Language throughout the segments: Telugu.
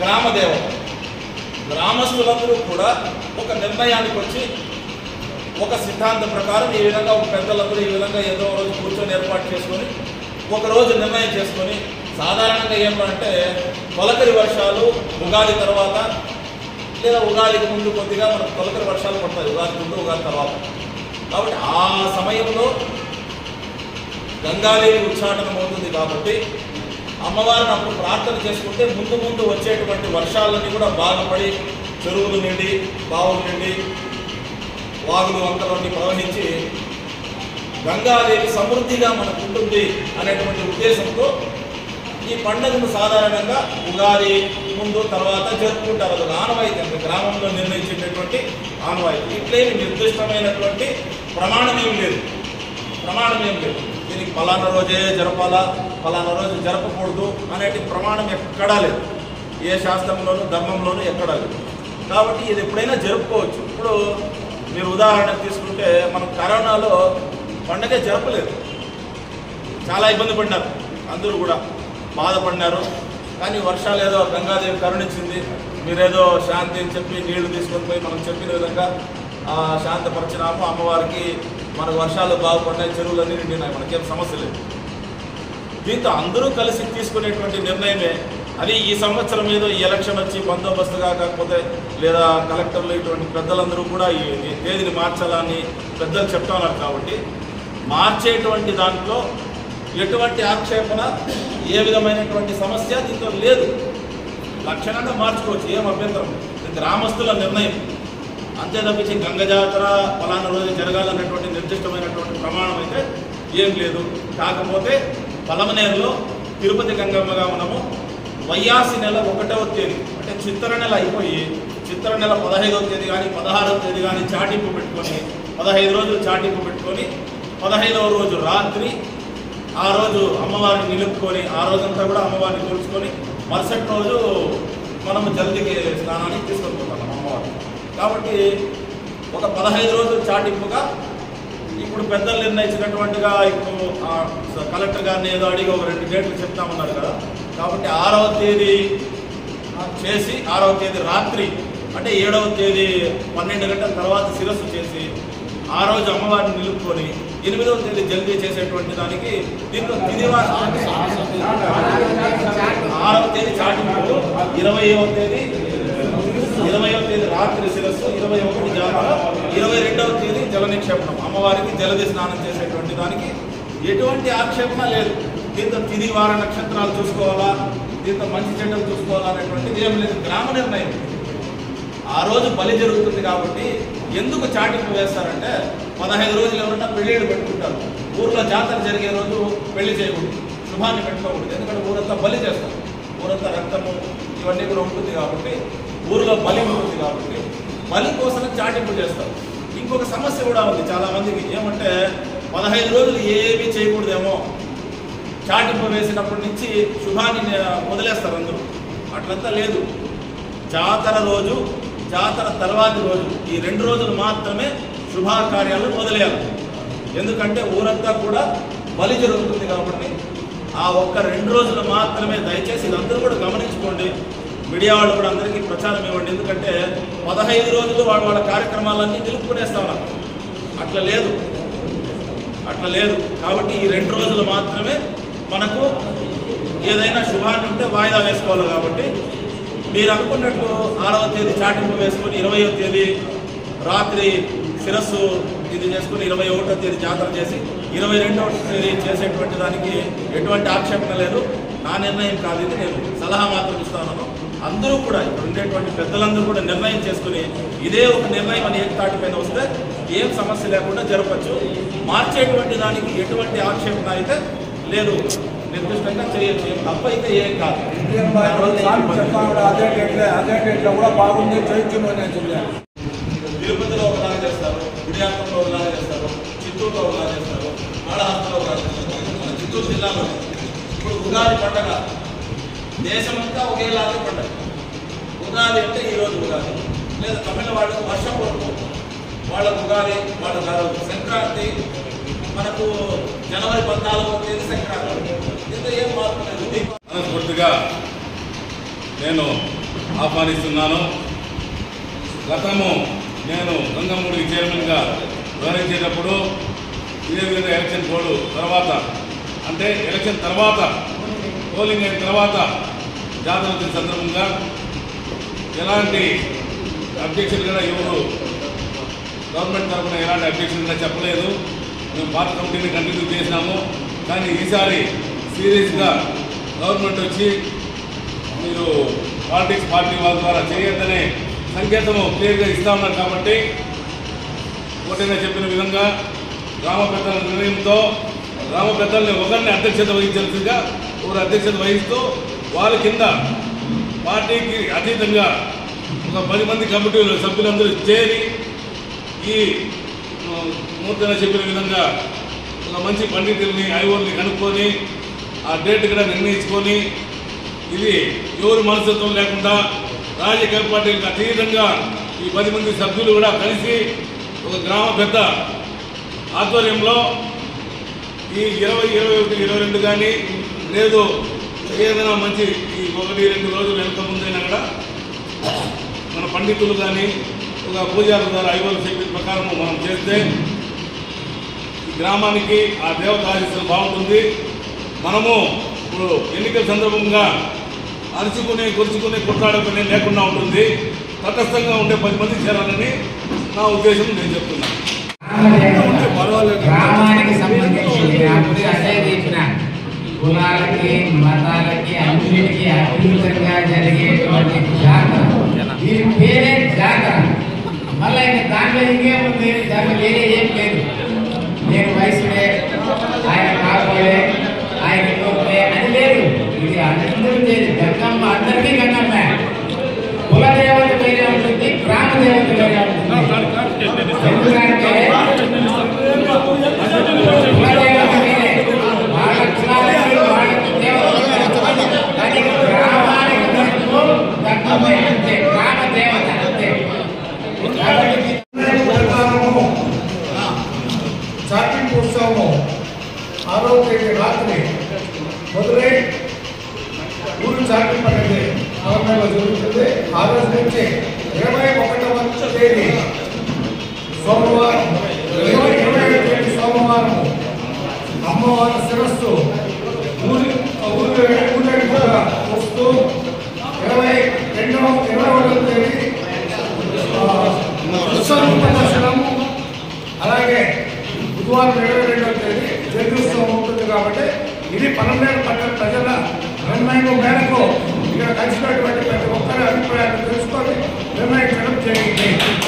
గ్రామ దేవత. గ్రామస్తులందరూ కూడా ఒక నిర్ణయానికి వచ్చి ఒక సిద్ధాంతం ప్రకారం ఈ విధంగా ఒక పెద్దలందరూ ఈ విధంగా ఏదో రోజు కూర్చొని ఏర్పాటు చేసుకొని ఒకరోజు నిర్ణయం చేసుకొని, సాధారణంగా ఏమంటే తొలకరి వర్షాలు ఉగాది తర్వాత లేదా ఉగాదికి ముందు కొద్దిగా మనకు తొలకరి వర్షాలు పడతాయి, ఉగాది ముందు ఉగాది తర్వాత. కాబట్టి ఆ సమయంలో గంగాదేవి ఉచ్చాటనం అవుతుంది కాబట్టి అమ్మవారిని అప్పుడు ప్రార్థన చేసుకుంటే ముందు ముందు వచ్చేటువంటి వర్షాలన్నీ కూడా బాగుపడి చెరువులు నిండి బావులు నిండి వాగులు వంకలన్నీ ప్రవహించి గంగాదేవి సమృద్ధిగా మనకు ఉంటుంది అనేటువంటి ఉద్దేశంతో ఈ పండుగను సాధారణంగా ఉగాది ముందు తర్వాత జరుపుకుంటారు. అది ఆనవాయితీ, గ్రామంలో నిర్ణయించేటటువంటి ఆనవాయితీ. ఇట్లేమి నిర్దిష్టమైనటువంటి ప్రమాణం ఏం లేదు. దీనికి ఫలానా రోజే జరపాలా, ఫలానా రోజు జరపకూడదు అనేటి ప్రమాణం ఎక్కడా లేదు, ఏ శాస్త్రంలోనూ ధర్మంలోనూ ఎక్కడా లేదు. కాబట్టి ఇది ఎప్పుడైనా జరుపుకోవచ్చు. ఇప్పుడు మీరు ఉదాహరణ తీసుకుంటే మనం కరోనాలో పండగే జరపలేదు, చాలా ఇబ్బంది పడినారు, అందరూ కూడా బాధపడినారు. కానీ వర్షాలు ఏదో గంగాదేవి కరుణించింది, మీరేదో శాంతి అని చెప్పి నీళ్లు తీసుకొని పోయి మనం చెప్పిన విధంగా శాంతపరిచినాము. అమ్మవారికి మనకు వర్షాలు బాగుపడినాయి, చెరువులన్నీ నిండినాయి, మనకేం సమస్య లేదు. దీంతో అందరూ కలిసి తీసుకునేటువంటి నిర్ణయమే అది. ఈ సంవత్సరం ఏదో ఈ ఎలక్షన్ వచ్చి బందోబస్తుగా కాకపోతే లేదా కలెక్టర్లు ఇటువంటి పెద్దలందరూ కూడా ఈ తేదీని మార్చాలని పెద్దలు చెప్తా ఉన్నారు. కాబట్టి మార్చేటువంటి దాంట్లో ఎటువంటి ఆక్షేపణ, ఏ విధమైనటువంటి సమస్య దీంతో లేదు. లక్షణంగా మార్చుకోవచ్చు, ఏం అభ్యంతరం. గ్రామస్తుల నిర్ణయం అంతే తప్పించి గంగ జాతర ఫలానా రోజు జరగాలన్నటువంటి నిర్దిష్టమైనటువంటి ప్రమాణం అయితే ఏం లేదు. కాకపోతే పలమనేరులో తిరుపతి గంగమ్మగా మనము వైయాసి నెల 1వ తేదీ అంటే చిత్తర నెల అయిపోయి చిత్తర నెల 15వ తేదీ కానీ 16వ తేదీ కానీ చాటింపు పెట్టుకొని 15 రోజులు చాటింపు పెట్టుకొని 15వ రోజు రాత్రి ఆ రోజు అమ్మవారిని నిలుపుకొని ఆ రోజంతా కూడా అమ్మవారిని కొలుచుకొని మరుసటి రోజు మనము జల్దికి స్నానానికి తీసుకొని పోతాం అమ్మవారిని. కాబట్టి ఒక 15 రోజులు చాటింపుగా ఇప్పుడు పెద్దలు నిర్ణయించినటువంటిగా ఇప్పుడు కలెక్టర్ గారిని ఏదో అడిగి ఒక 2 డేట్లు చెప్తామన్నారు కదా. కాబట్టి 6వ తేదీ చేసి 6వ తేదీ రాత్రి అంటే 7వ తేదీ 12 గంటల తర్వాత శిరస్సు చేసి ఆ రోజు అమ్మవారిని నిలుపుకొని 8వ తేదీ జల్దీ చేసేటువంటి దానికి దీంట్లో 6వ తేదీ చాటింపు, 20వ తేదీ రాత్రి శిరస్సు, 21 జాతర, 22వ తేదీ జల నిక్షేపణం, అమ్మవారికి జలది స్నానం చేసేటువంటి దానికి ఎటువంటి ఆక్షేపణ లేదు. దీంతో తిది వార నక్షత్రాలు చూసుకోవాలా, దీంతో మంచి చెడ్డలు చూసుకోవాలా అనేటువంటిది ఏం లేదు. గ్రామ నిర్ణయం. ఆ రోజు బలి జరుగుతుంది కాబట్టి ఎందుకు చాటింపు వేస్తారంటే 15 రోజులు ఎవరైనా పెళ్ళిళ్ళు పెట్టుకుంటారు. ఊర్లో జాతర జరిగే రోజు పెళ్లి చేయకూడదు, శుభాన్ని పెట్టుకోకూడదు. ఎందుకంటే ఊరంతా బలి చేస్తారు, ఊరంతా రక్తము ఇవన్నీ కూడా ఉంటుంది కాబట్టి ఊరిలో బలి ఉంటుంది కాబట్టి బలి కోసం చాటింపు చేస్తారు. ఇంకొక సమస్య కూడా ఉంది చాలా మందికి, ఏమంటే 15 రోజులు ఏమీ చేయకూడదేమో, చాటింపు వేసినప్పటి నుంచి శుభాన్ని వదిలేస్తారు అందరూ. అట్లంతా లేదు. జాతర రోజు, జాతర తర్వాతి రోజు, ఈ 2 రోజులు మాత్రమే శుభకార్యాలను వదిలేయాలి. ఎందుకంటే ఊరంతా కూడా బలి జరుగుతుంది కాబట్టి ఆ ఒక్క 2 రోజులు మాత్రమే. దయచేసి ఇది అందరూ కూడా గమనించుకోండి. మీడియా వాళ్ళు కూడా అందరికీ ప్రచారం ఇవ్వండి. ఎందుకంటే 15 రోజులు వాళ్ళ కార్యక్రమాలన్నీ నిలుపుకునేస్తా ఉన్నారు. అట్లా లేదు. కాబట్టి ఈ 2 రోజులు మాత్రమే మనకు ఏదైనా శుభాన్ని ఉంటే వాయిదా వేసుకోవాలి. కాబట్టి మీరు అనుకున్నట్లు 6వ తేదీ చాటింపు వేసుకొని 20వ తేదీ రాత్రి శిరస్సు ఇది చేసుకుని 21వ తేదీ జాతర చేసి 22వ తేదీ చేసేటువంటి దానికి ఎటువంటి ఆక్షేపణ లేదు. నా నిర్ణయం కాదు ఇది, నేను సలహా మాత్రం ఇస్తాను. అందరూ కూడా ఇక్కడ ఉండేటువంటి పెద్దలందరూ కూడా నిర్ణయం చేసుకుని ఇదే ఒక నిర్ణయం అని ఏకతాటిపైన వస్తే ఏం సమస్య లేకుండా జరపచ్చు. మార్చేటువంటి దానికి ఎటువంటి ఆక్షేపణ అయితే లేదు, నిర్దిష్టంగా చేయొచ్చు. ఏం తప్ప అయితే ఏం కాదు. కూడా బాగుంది చైత్యంలోనే తిరుపతిలో ఒకలాగా చేస్తారు, గుడియాకంలో ఒకలాగా చేస్తారు, చిత్తూరులో ఒకలాగా చేస్తారు, కాళహస్తిలో ఒకలాగా చేస్తారు. మన చిత్తూరు జిల్లాలో ఇప్పుడు ఉగాది పండగ దేశమంతా ఒకేలాగే పండగ. ఉగాది అంటే ఈరోజు ఉగాది, లేదా తమిళనాడు వర్షం వరకు వాళ్ళకు ఉగాది, వాళ్ళకు ఆ రోజు. సంక్రాంతి మనకు జనవరి 14వ తేదీ సంక్రాంతి. దీంతో ఏం మార్పు లేదు. మనస్ఫూర్తిగా నేను ఆహ్వానిస్తున్నాను. గతము నేను గంగమూడి చైర్మన్గా వ్యవహరించేటప్పుడు ఇదే విధంగా ఎలక్షన్ కోడ్ తర్వాత అంటే ఎలక్షన్ తర్వాత పోలింగ్ అయిన తర్వాత జాతర వచ్చిన సందర్భంగా ఎలాంటి అబ్జెక్షన్ కూడా ఎవరు గవర్నమెంట్ తరఫున ఎలాంటి అబ్జెక్షన్ కూడా చెప్పలేదు. మేము పాత కమిటీని కంటిన్యూ చేసినాము. కానీ ఈసారి సీరియస్గా గవర్నమెంట్ వచ్చి మీరు పాలిటిక్స్ పార్టీ వాళ్ళ ద్వారా చేయొద్దనే సంకేతము క్లియర్గా ఇస్తా ఉన్నారు. కాబట్టి ఒకటైనా చెప్పిన విధంగా గ్రామ పెద్దల నిర్ణయంతో గ్రామ పెద్దల్ని ఒకరిని అధ్యక్షత వహించాల్సిందిగా ఒకరు అధ్యక్షత వహిస్తూ వాళ్ళ కింద పార్టీకి అతీతంగా ఒక 10 మంది కమిటీలు సభ్యులందరూ చేరి ఈ మూర్తిన చెప్పిన విధంగా ఒక మంచి పండితుల్ని ఐఓల్ని కనుక్కొని ఆ డేట్ కూడా నిర్ణయించుకొని ఇది ఎవరు మనస్తత్వం లేకుండా రాజకీయ పార్టీలకు అతీతంగా ఈ 10 మంది సభ్యులు కూడా కలిసి ఒక గ్రామ పెద్ద ఆధ్వర్యంలో ఈ 20, 21, 22 కానీ లేదు ఏదైనా మంచి ఈ 1-2 రోజులు వెనక ముందైనా కూడా మన పండితులు కానీ ఒక పూజారుల ద్వారా ఐవోలు చెప్పిన ప్రకారం మనం చేస్తే ఈ గ్రామానికి ఆ దేవత ఆశీస్సులు బాగుంటుంది. మనము ఇప్పుడు ఎన్నికల సందర్భంగా అరుచుకుని గురుచుకుని కొట్లాడుకుని లేకుండా ఉంటుంది. తటస్థంగా ఉండే 10 మంది చేరాలని నా ఉద్దేశం నేను చెప్తున్నాను. గ్రామానికి సంబంధించి అప్పుడు అదే చెప్పిన కులాలకి మతాలకి అన్నిటికీ అభివృద్ధిగా జరిగేటువంటి జాతర. దీని పేరే జాతర. మళ్ళీ ఇంకా దాంట్లో ఇంకేముంది? దాంట్లో వేరే ఏం లేదు. నేను వయసుడే, ఆయన కాకపోలే, ఆయన ఇంకోలే అని లేదు. ఇది అందరూ లేదు. గంగమ్మ అందరికీ గంగమ్మ. కుల దేవత వేరే ఉంటుంది, గ్రామ దేవత వేరే ఉంటుంది. ఎందుకంటే కులదేవత వేరే, వాళ్ళ కులాలకి వాళ్ళకి దేవత, కానీ గ్రామానికి గంగమ్మ అంతే, గ్రామ దేవత అంతే. చాటింగ్ ఉత్సవము 6వ తేదీ రాత్రి మొదలై ఊరు చాటింగ్ పడింది గవర్నమెంట్లో జరుగుతుంది. ఆ రోజు నుంచి 21వ తేదీ సోమవారం 21వ తేదీ సోమవారం అమ్మవారి శిరస్సు ఊరేగింపుగా వస్తూ 22వ తేదీ ఉత్సవం ప్రదర్శనం, అలాగే బుధవారం 22వ తేదీ జన్మోత్సవం ఉంటుంది. కాబట్టి ఇది పన్నెండేళ్ళ పట్టణ ప్రజల నిర్ణయం మేరకు ఇక్కడ కలిసినటువంటి ప్రతి ఒక్కరి అభిప్రాయాన్ని తెలుసుకొని నిర్ణయించడం జరిగింది.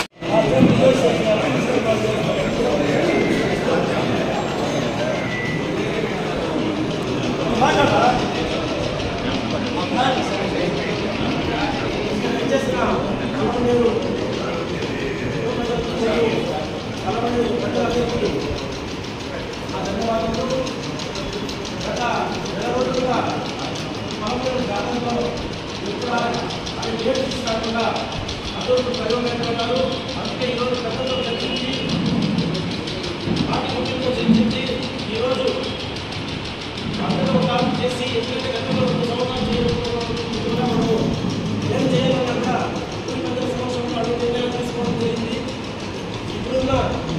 ఈరోజు అందరూ చేసి ఎందుకంటే గతంలో 2 సంవత్సరాలు చేయడం ఏం చేయాలన్నా అందరి సంవత్సరం అడుగు నిర్ణయం తీసుకోవడం జరిగింది. ఇప్పుడున్న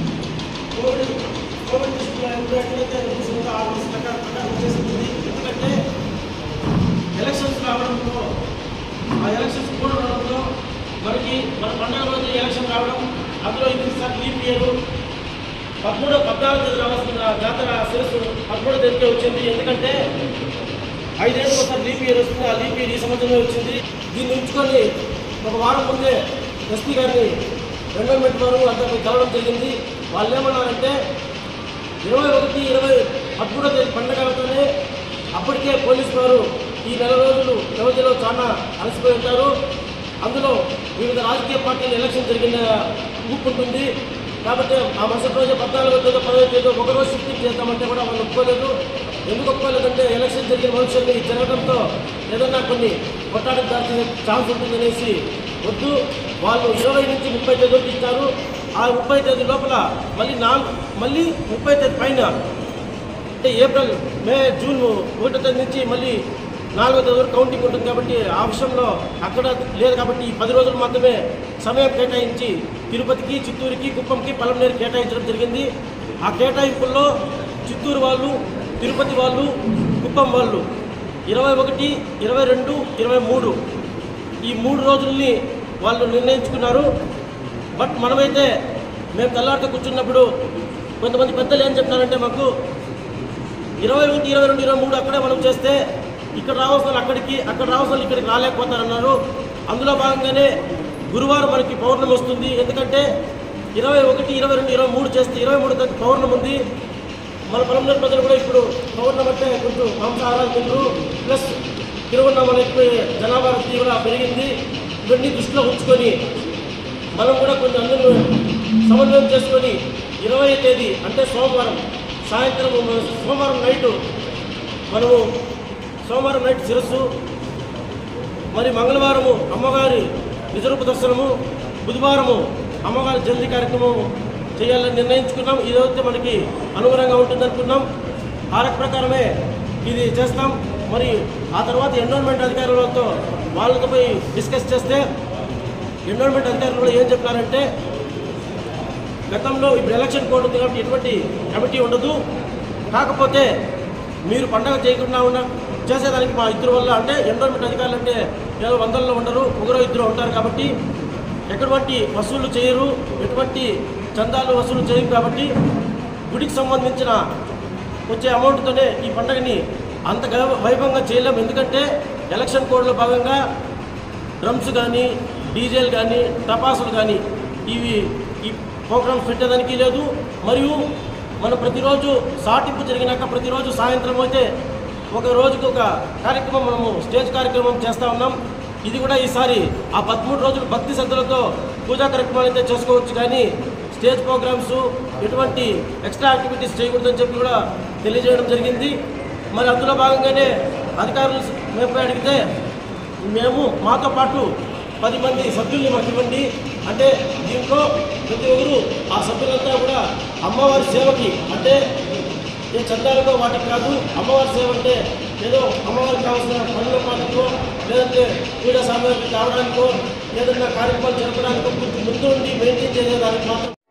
కోవిడ్ దృష్టిలో ఎప్పుడైతే ప్రకారం చేస్తుంది. ఎందుకంటే ఎలక్షన్స్ రావడంతో ఆ ఎలక్షన్స్ కూడా రావడంతో మనకి మన పండుగ రోజు ఎలక్షన్ రావడం, అందులో ఇది లీప్ ఇయర్ 14 తేదీ రావాల్సిన జాతర శిరస్సు 13వ తేదీకే వచ్చింది. ఎందుకంటే 5 ఏళ్ళకి ఒకసారి లీప్ ఇయర్ వస్తుంది. ఆ లీప్ ఇయర్ ఈ సంవత్సరమే వచ్చింది. దీన్ని ఉంచుకొని ఒక వారం ముందే ఎస్పీ గారిని ఎండోమెంట్ వారు అందరికీ కలవడం జరిగింది. వాళ్ళు ఏమన్నారంటే 21, 13వ తేదీ పండుగ అవుతూనే అప్పటికే పోలీసు వారు ఈ నెల రోజులు వ్యవధిలో చాలా అలసిపోయి ఉంటారు. అందులో వివిధ రాజకీయ పార్టీలు ఎలక్షన్ జరిగిన ఊపుంటుంది. కాబట్టి ఆ మరుసటి రోజు 14వ తేదీ 15వ తేదీ ఒకరోజు షిఫ్టింగ్ చేద్దామంటే కూడా వాళ్ళు ఒప్పుకోలేదు. ఎందుకు ఒప్పుకోలేదంటే ఎలక్షన్ జరిగిన మనుషుల్ని జరగడంతో ఏదన్నా కొన్ని కొట్టాడికి దాల్చిన ఛాన్స్ ఉంటుందనేసి వద్దు, వాళ్ళు 20 నుంచి 30 తేదీకి ఇచ్చారు. ఆ 30 తేదీ లోపల మళ్ళీ 30 తేదీ పైన అంటే ఏప్రిల్, మే, జూన్ 1వ తేదీ నుంచి మళ్ళీ 4వ తేదీ వరకు కౌంటింగ్ ఉంటుంది కాబట్టి ఆ విషయంలో అక్కడ లేదు కాబట్టి ఈ 10 రోజులు మాత్రమే సమయం కేటాయించి తిరుపతికి, చిత్తూరుకి, కుప్పంకి, పలమనేరు కేటాయించడం జరిగింది. ఆ కేటాయింపుల్లో చిత్తూరు వాళ్ళు, తిరుపతి వాళ్ళు, కుప్పం వాళ్ళు 21, 22, 23 ఈ 3 రోజుల్ని వాళ్ళు నిర్ణయించుకున్నారు. బట్ మనమైతే మేము తెల్లారితో కూర్చున్నప్పుడు కొంతమంది పెద్దలు ఏం చెప్తారంటే మాకు 21, 22, 23 అక్కడే మనం చేస్తే ఇక్కడ రావాల్సిన వాళ్ళు అక్కడికి, అక్కడ రావాల్సిన వాళ్ళు ఇక్కడికి రాలేకపోతారన్నారు. అందులో భాగంగానే గురువారం మనకి పౌర్ణమి వస్తుంది. ఎందుకంటే 21, 22, 23 చేస్తే 23 తగ్గ పౌర్ణమి ఉంది. మన పలమనేరు ప్రజలు కూడా ఇప్పుడు పౌర్ణమి అంటే కొంచెం మాంసాహారాలు తింటారు, ప్లస్ తిరువన్నామల ఎక్కువ జనాభా రద్దీ కూడా పెరిగింది. ఇవన్నీ దృష్టిలో ఉంచుకొని మనం కూడా కొన్ని అందరూ సమన్వయం చేసుకొని 20వ తేదీ అంటే సోమవారం సాయంత్రం, సోమవారం నైట్ శిరస్సు, మరి మంగళవారము అమ్మవారి నిజరూప దర్శనము, బుధవారము అమ్మవారి జల్దీ కార్యక్రమం చేయాలని నిర్ణయించుకున్నాం. ఇదైతే మనకి అనుగుణంగా ఉంటుందనుకున్నాం. ఆ రక ప్రకారమే ఇది చేస్తాం. మరి ఆ తర్వాత ఎన్విరాన్మెంట్ అధికారులతో వాళ్ళతో పోయి డిస్కస్ చేస్తే ఎన్విరాన్మెంట్ అధికారులు కూడా ఏం చెప్పారంటే గతంలో ఇప్పుడు ఎలక్షన్ కోడ్ ఉంది కాబట్టి ఎటువంటి కమిటీ ఉండదు, కాకపోతే మీరు పండగ చేయకుండా చేసేదానికి మా ఇద్దరు వల్ల అంటే ఎన్విరాన్మెంట్ అధికారులు అంటే ఏదో 100లో ఉండరు, 1-2 ఉంటారు కాబట్టి ఎటువంటి వసూళ్లు చేయరు, ఎటువంటి చందాలు వసూలు చేయరు కాబట్టి గుడికి సంబంధించిన వచ్చే అమౌంట్తోనే ఈ పండుగని అంత వైభవంగా చేయలేము. ఎందుకంటే ఎలక్షన్ కోడ్లో భాగంగా డ్రమ్స్ కానీ, డీజేలు కానీ, టపాసులు కానీ ఇవి ఈ ప్రోగ్రామ్స్ పెట్టేదానికి లేదు. మరియు మనం ప్రతిరోజు సాటింపు జరిగినాక ప్రతిరోజు సాయంత్రం అయితే ఒక రోజుకి ఒక కార్యక్రమం మనము స్టేజ్ కార్యక్రమం చేస్తూ ఉన్నాం. ఇది కూడా ఈసారి ఆ 13 రోజులు భక్తి శ్రద్ధలతో పూజా కార్యక్రమాలు అయితే చేసుకోవచ్చు, కానీ స్టేజ్ ప్రోగ్రామ్స్ ఎటువంటి ఎక్స్ట్రా యాక్టివిటీస్ చేయకూడదని చెప్పి కూడా తెలియజేయడం జరిగింది. మరి అందులో భాగంగానే అధికారులు మేము అడిగితే మేము మాతో పాటు 10 మంది సభ్యుల్ని మాకు ఇవ్వండి అంటే దీంట్లో ప్రతి ఒక్కరు ఆ సభ్యులంతా కూడా అమ్మవారి సేవకి అంటే ఏ చందాలతో వాటికి కాదు, అమ్మవారి సేవ అంటే ఏదో అమ్మవారికి కావాల్సిన పనుల పాటకో లేదంటే పూజా సామాగ్రి కావడానికో ఏదైనా కార్యక్రమాలు జరపడానికో ముందు ఉండి మెయింటైన్ చేసేదానికి మాత్రం